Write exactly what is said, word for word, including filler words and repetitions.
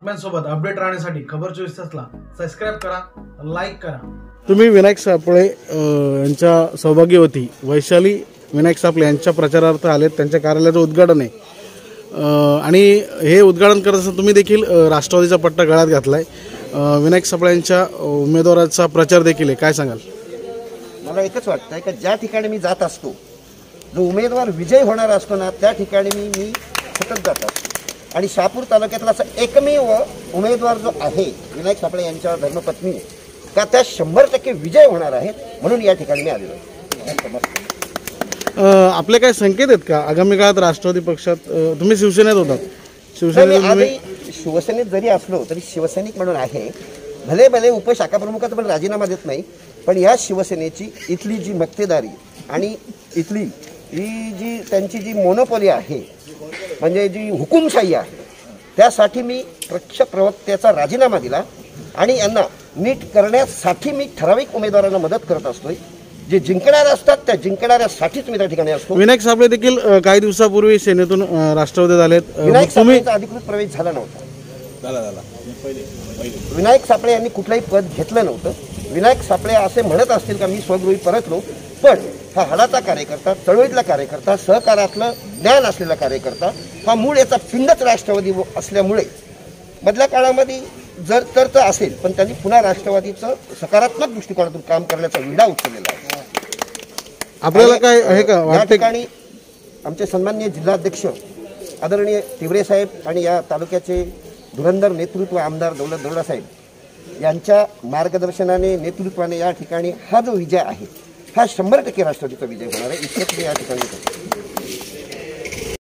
सोबत अपडेट राहण्यासाठी खबर चोवीस तासला सबस्क्राईब करा, लाईक करा। तुम्ही विनायक सापळे यांच्या सौभाग्यवती वैशाली विनायक सापळे यांच्या प्रचारार्थ आलेत, त्यांच्या कार्यालयाचं उद्घाटन आहे आणि हे उद्घाटन करत असताना तुम्ही देखील राष्ट्रवादीचा पट्टा गळ्यात घातलाय। विनायक सापळे यांच्या उमेदवाराचा प्रचार देखील आहे, काय सांगाल? मला एकच वाटतंय की ज्या ठिकाणी मी जात असतो, जो उमेदवार विजय होणार असतो ना, त्या ठिकाणी मी मी सतत जात असतो आणि शहापूर तालुक्यातला असा एकमेव उमेदवार जो आहे विनायक सापळे यांच्या धर्मपत्नी का त्या शंभर टक्के विजय होणार आहेत, म्हणून या ठिकाणी मी आलेलो आहे। आपले काय संकेत आहेत का आगामी काळात राष्ट्रवादी पक्षात? तुम्ही शिवसेनेत होतात, शिवसेनेत शिवसेनेत जरी असलो तरी शिवसैनिक म्हणून आहे, भले भले उपशाखा प्रमुखाचा पण राजीनामा देत नाही, पण या शिवसेनेची इथली जी मक्तेदारी आणि इथली ही जी त्यांची जी मोनोपॉली आहे, म्हणजे जी हुकुमशाही आहे, त्यासाठी मी पक्ष प्रवक्त्याचा राजीनामा दिला आणि यांना नीट करण्यासाठी मी ठराविक उमेदवारांना मदत करत असतोय। जे जिंकणारे असतात त्या जिंकणाऱ्यासाठीच मी त्या ठिकाणी असतो। विनायक सापळे देखील काही दिवसापूर्वी सेनेतून राष्ट्रवादीत आलेत। विनायक सापळेचा अधिकृत प्रवेश झाला नव्हता, झाला झाला विनायक सापळे यांनी कुठलंही पद घेतलं नव्हतं। विनायक सापळे असे म्हणत असतील का मी स्वगृही परतलो, पण हा हाडाचा कार्यकर्ता, चळवळीतला कार्यकर्ता, सहकारातलं ज्ञान असलेला कार्यकर्ता, हा मूळ याचा पिंडच राष्ट्रवादी असल्यामुळे मधल्या काळामध्ये जर तर तर असेल, पण त्यांनी पुन्हा राष्ट्रवादीचं सकारात्मक दृष्टिकोनातून काम करण्याचा विडा उचललेला आहे। आपल्याला काय आहे का या ठिकाणी आमचे सन्माननीय जिल्हाध्यक्ष आदरणीय तिवरे साहेब आणि या तालुक्याचे धुरंधर नेतृत्व आमदार दौलत दरोडा साहेब यांच्या मार्गदर्शनाने, नेतृत्वाने या ठिकाणी हा जो विजय आहे हा शंभर टक्के राष्ट्रवादीचा विजय होणार आहे, इतकंच मी या ठिकाणी